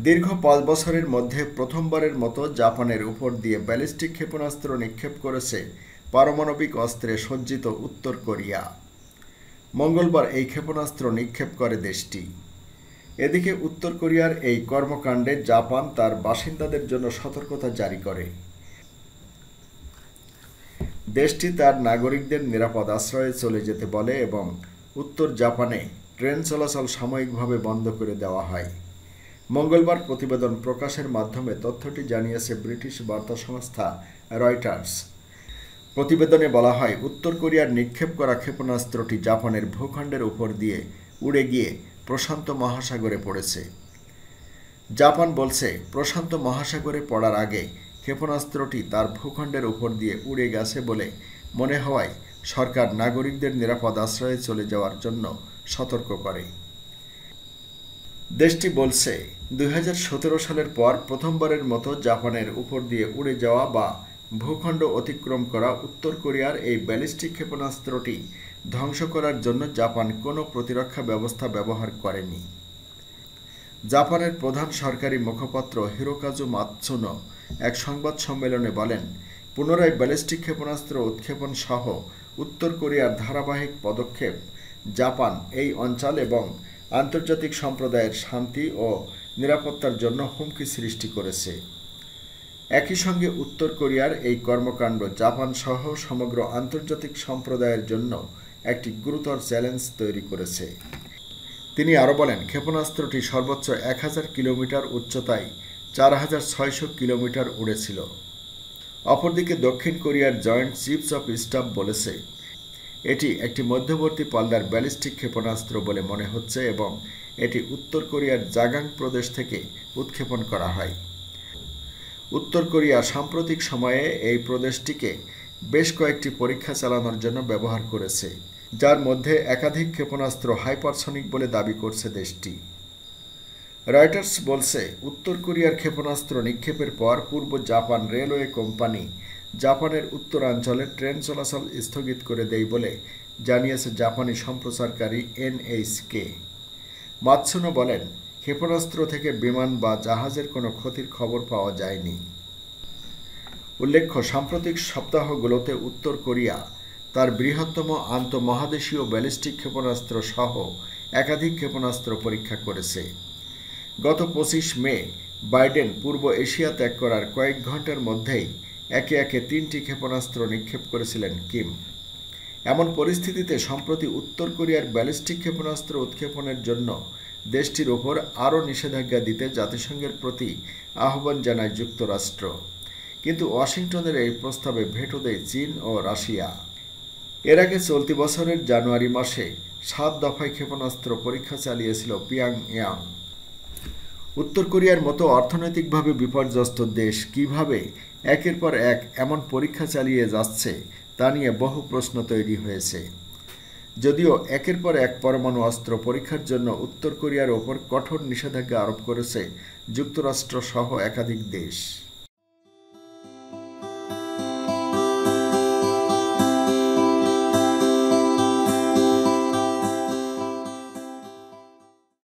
দীর্ঘ ৫ বছরের মধ্যে প্রথমবারের মতো জাপানের উপর দিয়ে ব্যালিস্টিক ক্ষেপণাস্ত্র নিক্ষেপ করেছে পারমাণবিক অস্ত্রে সজ্জিত উত্তর কোরিয়া। মঙ্গলবার এই ক্ষেপণাস্ত্র নিক্ষেপ করে দেশটি। এদিকে উত্তর কোরিয়ার এই কর্মকাণ্ডে জাপান তার বাসিন্দাদের জন্য সতর্কতা জারি করে। দেশটি তার নাগরিকদের নিরাপদ আশ্রয়ে চলে যেতে বলে এবং উত্তর জাপানে ট্রেন চলাচল সাময়িকভাবে বন্ধ করে দেওয়া হয়। মঙ্গলবার প্রতিবেদন প্রকাশের মাধ্যমে তথ্যটি জানিয়েছে ব্রিটিশ বার্তা সংস্থা রয়টার্স। প্রতিবেদনে বলা হয়, উত্তর কোরিয়ার নিক্ষেপ করা ক্ষেপণাস্ত্রটি জাপানের ভূখণ্ডের উপর দিয়ে উড়ে গিয়ে প্রশান্ত মহাসাগরে পড়েছে। জাপান বলছে, প্রশান্ত মহাসাগরে পড়ার আগে ক্ষেপণাস্ত্রটি তার ভূখণ্ডের উপর দিয়ে উড়ে গেছে বলে মনে হওয়ায় সরকার নাগরিকদের নিরাপদ আশ্রয়ে চলে যাওয়ার জন্য সতর্ক করে। দেশটি বলছে, ২০১৭ সালের পর প্রথমবারের মতো জাপানের উপর দিয়ে উড়ে যাওয়া বা ভূখণ্ড অতিক্রম করা উত্তর কোরিয়ার এই ব্যালিস্টিক ক্ষেপণাস্ত্রটি ধ্বংস করার জন্য জাপান কোনো প্রতিরক্ষা ব্যবস্থা ব্যবহার করেনি। জাপানের প্রধান সরকারি মুখপাত্র হিরোকাজু মাতসুনো এক সংবাদ সম্মেলনে বলেন, পুনরায় ব্যালিস্টিক ক্ষেপণাস্ত্র উৎক্ষেপণ সহ উত্তর কোরিয়ার ধারাবাহিক পদক্ষেপ জাপান এই অঞ্চল এবং আন্তর্জাতিক সম্প্রদায়ের শান্তি ও নিরাপত্তার জন্য হুমকি সৃষ্টি করেছে। একই সঙ্গে উত্তর কোরিয়ার এই কর্মকাণ্ড জাপান সহ সমগ্র আন্তর্জাতিক সম্প্রদায়ের জন্য একটি গুরুতর চ্যালেঞ্জ তৈরি করেছে। তিনি আরও বলেন, ক্ষেপণাস্ত্রটি সর্বোচ্চ ১,০০০ কিলোমিটার উচ্চতায় ৪,৬০০ কিলোমিটার উড়েছিল। অপরদিকে দক্ষিণ কোরিয়ার জয়েন্ট চিফস অফ স্টাফ বলেছে, এটি একটি মধ্যবর্তী পাল্লার ব্যালিস্টিক ক্ষেপণাস্ত্র বলে মনে হচ্ছে এবং এটি উত্তর কোরিয়ার জাগাং প্রদেশ থেকে উৎক্ষেপণ করা হয়। উত্তর কোরিয়া সাম্প্রতিক সময়ে এই প্রদেশটিকে বেশ কয়েকটি পরীক্ষা চালানোর জন্য ব্যবহার করেছে, যার মধ্যে একাধিক ক্ষেপণাস্ত্র হাইপারসনিক বলে দাবি করছে দেশটি। রয়টার্স বলছে, উত্তর কোরিয়ার ক্ষেপণাস্ত্র নিক্ষেপের পর পূর্ব জাপান রেলওয়ে কোম্পানি জাপানের উত্তরাঞ্চলে ট্রেন চলাচল স্থগিত করে দেয় বলে জানিয়েছে জাপানি সম্প্রচারকারী এনএইচকে। মাতসুনো বলেন, ক্ষেপণাস্ত্র থেকে বিমান বা জাহাজের কোনো ক্ষতির খবর পাওয়া যায়নি। উল্লেখ্য, সাম্প্রতিক সপ্তাহগুলোতে উত্তর কোরিয়া তার বৃহত্তম আন্তঃমহাদেশীয় ব্যালিস্টিক ক্ষেপণাস্ত্র সহ একাধিক ক্ষেপণাস্ত্র পরীক্ষা করেছে। গত ২৫ মে বাইডেন পূর্ব এশিয়া ত্যাগ করার কয়েক ঘন্টার মধ্যেই একে একে ৩টি ক্ষেপণাস্ত্র নিক্ষেপ করেছিলেন কিম। এমন পরিস্থিতিতে সম্প্রতি উত্তর কোরিয়ার ব্যালিস্টিক ক্ষেপণাস্ত্র উৎক্ষেপণের জন্য দেশটির ওপর আরও নিষেধাজ্ঞা দিতে জাতিসংঘের প্রতি আহ্বান জানায় যুক্তরাষ্ট্র। কিন্তু ওয়াশিংটনের এই প্রস্তাবে ভেটো দেয় চীন ও রাশিয়া। এর আগে চলতি বছরের জানুয়ারি মাসে ৭ দফায় ক্ষেপণাস্ত্র পরীক্ষা চালিয়েছিল পিয়ংইয়ং। উত্তর কোরিয়ার মতো অর্থনৈতিকভাবে বিপর্যস্ত দেশ কিভাবে একের পর এক এমন পরীক্ষা চালিয়ে যাচ্ছে তা নিয়ে বহু প্রশ্ন তৈরি হয়েছে। যদিও একের পর এক পরমাণু অস্ত্র পরীক্ষার জন্য উত্তর কোরিয়ার ওপর কঠোর নিষেধাজ্ঞা আরোপ করেছে যুক্তরাষ্ট্র সহ একাধিক দেশ।